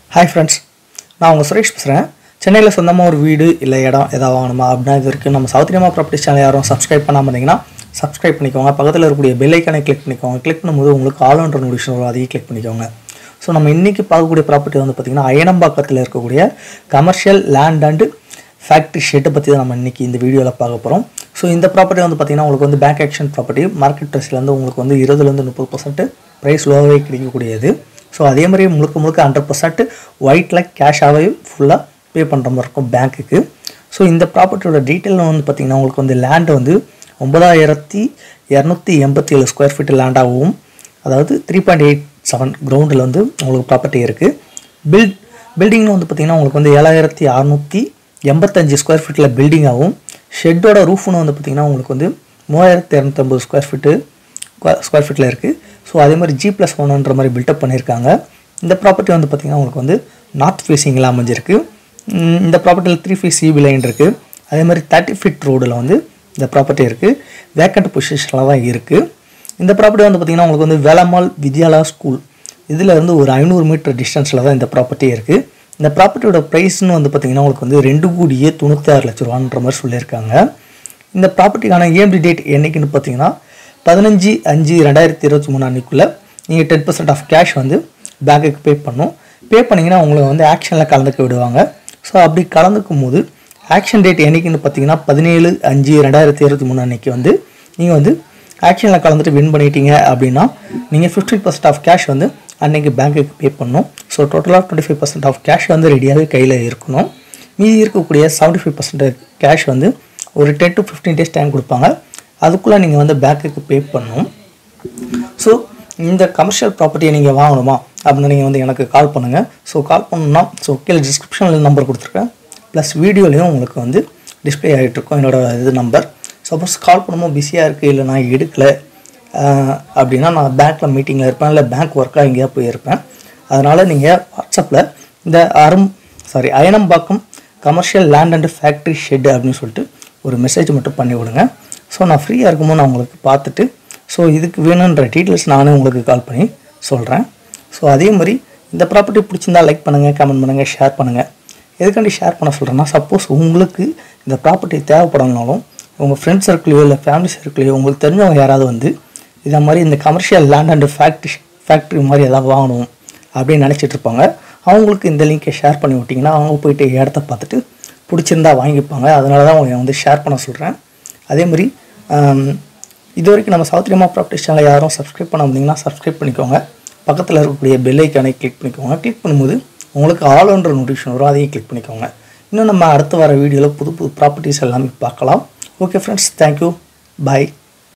Hi friends, நான் உங்க சுரேஷ் பேசுறேன். சென்னையில சொந்தமா ஒரு வீடு இல்ல இடம் ஏதாவது வாங்கணுமா அப்படினா இதுவரைக்கும் நம்ம சவுத் இந்தியா ப்ராப்பர்ட்டி சேனல் யாரும் சப்ஸ்கிரைப் பண்ணாம இருந்தீங்கன்னா சப்ஸ்கிரைப் பண்ணிக்கோங்க. பக்கத்துல இருக்கக்கூடிய பெல் ஐகானை கிளிக் பண்ணிக்கோங்க. கிளிக் பண்ணும்போது உங்களுக்கு ஆல் ஒன் நோட்டிஃபிகேஷன் வரும், அதையும் கிளிக் பண்ணிக்கோங்க. ஸோ நம்ம இன்னைக்கு பார்க்கக்கூடிய ப்ராப்பர்ட்டி வந்து பார்த்தீங்கன்னா அயனம்பாக்கத்தில் இருக்கக்கூடிய கமர்ஷியல் லேண்ட் அண்ட் ஃபேக்ட்ரி ஷெட்டை பற்றி தான் நம்ம இன்னைக்கு இந்த வீடியோவில் பார்க்க போகிறோம். ஸோ இந்த ப்ராப்பர்ட்டி வந்து பார்த்தீங்கன்னா உங்களுக்கு வந்து பேங்க் ஆக்ஷன் ப்ராப்பர்ட்டி, மார்க்கெட் ப்ரைஸ்லேருந்து உங்களுக்கு வந்து 20% to 30% ப்ரைஸ் லோவாகவே கிடைக்கக்கூடியது. ஸோ அதே மாதிரி முழுக்க 100% ஒயிட்டில் கேஷாகவே ஃபுல்லாக பே பண்ணுற மாதிரி இருக்கும் பேங்க்குக்கு. ஸோ இந்த ப்ராப்பர்ட்டியோட டீட்டெயில் வந்து பார்த்திங்கன்னா உங்களுக்கு வந்து லேண்டு வந்து 9287 ஸ்கொயர் ஃபீட் லேண்டாகவும், அதாவது 3.87 கிரவுண்டில் வந்து உங்களுக்கு ப்ராப்பர்ட்டி இருக்குது. பில்டிங்னு வந்து பார்த்திங்கன்னா உங்களுக்கு வந்து 7685 ஸ்கொயர் ஃபீட்டில் பில்டிங்காகவும், ஷெட்டோட ரூஃப்னு வந்து பார்த்திங்கன்னா உங்களுக்கு வந்து 3250 ஸ்கொயர் ஃபீட்டில் இருக்குது. ஸோ அதே மாதிரி G+1 மாதிரி பில்டப் பண்ணியிருக்காங்க. இந்த ப்ராப்பர்ட்டி வந்து பார்த்திங்கன்னா உங்களுக்கு வந்து நார்த் ஃபேஸிங்கில் அமைஞ்சிருக்கு. இந்த ப்ராப்பர்ட்டியில் 3 ஃபீட் சிபி லைன் இருக்குது. அதே மாதிரி 30 ஃபீட் ரோடில் வந்து இந்த ப்ராப்பர்ட்டி இருக்குது. வேக்கண்ட் பொசிஷனில் தான் இருக்குது. இந்த ப்ராப்பர்ட்டி வந்து பார்த்திங்கன்னா உங்களுக்கு வந்து வெல்லம்மால் வித்யாலயா ஸ்கூல் இதில் இருந்து ஒரு 500 மீட்டர் டிஸ்டன்ஸில் தான் இந்த ப்ராப்பர்ட்டி இருக்குது. இந்த ப்ராப்பர்ட்டியோட ப்ரைஸ்னு வந்து பார்த்திங்கன்னா உங்களுக்கு வந்து 2,96,00,000 மாதிரி சொல்லியிருக்காங்க. இந்த ப்ராப்பர்ட்டிக்கான Emd Date என்றைக்குன்னு பார்த்தீங்கன்னா 15/5/2023 அன்றைக்குள்ளே நீங்கள் 10% ஆஃப் கேஷ் வந்து பேங்க்குக்கு பே பண்ணிங்கன்னா உங்களை வந்து ஆக்ஷனில் கலந்துக்க விடுவாங்க. ஸோ அப்படி கலந்துக்கும் போது ஆக்ஷன் டேட் என்றைக்குன்னு பார்த்தீங்கன்னா 17/5/2023 அன்றைக்கி வந்து நீங்கள் வந்து ஆக்ஷனில் கலந்துட்டு வின் பண்ணிட்டீங்க அப்படின்னா நீங்கள் 50% ஆஃப் கேஷ் வந்து அன்றைக்கி பேங்க்குக்கு பே பண்ணணும். ஸோ டோட்டலாக 25% ஆஃப் கேஷ் வந்து ரெடியாகவே கையில் இருக்கணும். மீதி இருக்கக்கூடிய 75% கேஷ் வந்து ஒரு 10 to 15 days டைம் கொடுப்பாங்க. அதுக்குள்ளே நீங்கள் வந்து பேங்க்குக்கு பே பண்ணணும். ஸோ இந்த கமர்ஷியல் ப்ராப்பர்ட்டியை நீங்கள் வாங்கணுமா அப்படின்னு நீங்கள் வந்து எனக்கு கால் பண்ணுங்கள். ஸோ கால் பண்ணணும்னா கீழே டிஸ்கிரிப்ஷனில் நம்பர் கொடுத்துருக்கேன், ப்ளஸ் வீடியோலையும் உங்களுக்கு வந்து டிஸ்பிளே ஆகிட்டுருக்கும் என்னோடய நம்பர். சப்போஸ் கால் பண்ணும்போது பிஸியாக இருக்குது, இல்லை நான் எடுக்கலை அப்படின்னா நான் பேங்க்கில் மீட்டிங்கில் இருப்பேன், இல்லை பேங்க் ஒர்க்காக எங்கேயா போயிருப்பேன். அதனால் நீங்கள் வாட்ஸ்அப்பில் இந்த Ayanambakkam commercial land and factory shed அப்படின்னு சொல்லிட்டு ஒரு மெசேஜ் மட்டும் பண்ணி விடுங்க. ஸோ நான் ஃப்ரீயாக இருக்கும்போது நான் உங்களுக்கு பார்த்துட்டு ஸோ இதுக்கு வேணுன்ற டீட்டெயில்ஸ் நானே உங்களுக்கு கால் பண்ணி சொல்கிறேன். ஸோ அதே மாதிரி இந்த ப்ராப்பர்ட்டி பிடிச்சிருந்தா லைக் பண்ணுங்கள், கமெண்ட் பண்ணுங்கள், ஷேர் பண்ணுங்கள். எதுக்காண்டி ஷேர் பண்ண சொல்கிறேன்னா, சப்போஸ் உங்களுக்கு இந்த ப்ராப்பர்ட்டி தேவைப்படணுனாலும் உங்கள் ஃப்ரெண்ட்ஸ் சர்க்கிளையோ இல்லை ஃபேமிலி சர்க்கிளையோ உங்களுக்கு தெரிஞ்சவங்க யாராவது வந்து இதை மாதிரி இந்த கமர்ஷியல் லேண்ட் அண்ட் ஃபேக்ட்ரி மாதிரி எதாவது வாங்கணும் அப்படின்னு நினச்சிட்டு இருப்பாங்க. அவங்களுக்கு இந்த லிங்கை ஷேர் பண்ணி விட்டிங்கன்னா அவங்க போய்ட்டு இடத்த பார்த்துட்டு பிடிச்சிருந்தா வாங்கிப்பாங்க. அதனால தான் உங்களை வந்து ஷேர் பண்ண சொல்கிறேன். அதே மாதிரி இது வரைக்கும் நம்ம சவுத் இந்தியா ப்ராப்பர்ட்டி சேனலை யாரும் சப்ஸ்கிரைப் பண்ண முடியுங்கன்னா சப்ஸ்கிரைப் பண்ணிக்கோங்க. பக்கத்தில் இருக்கக்கூடிய பெல் ஐக்கானை கிளிக் பண்ணிக்கோங்க. கிளிக் பண்ணும்போது உங்களுக்கு ஆல் ஒன் நோட்டிஃபிகேஷன் வரும், அதையும் கிளிக் பண்ணிக்கோங்க. இன்னும் நம்ம அடுத்து வர வீடியோவில் புது ப்ராப்பர்ட்டிஸ் எல்லாமே பார்க்கலாம். ஓகே ஃப்ரெண்ட்ஸ், தேங்க்யூ, பாய்.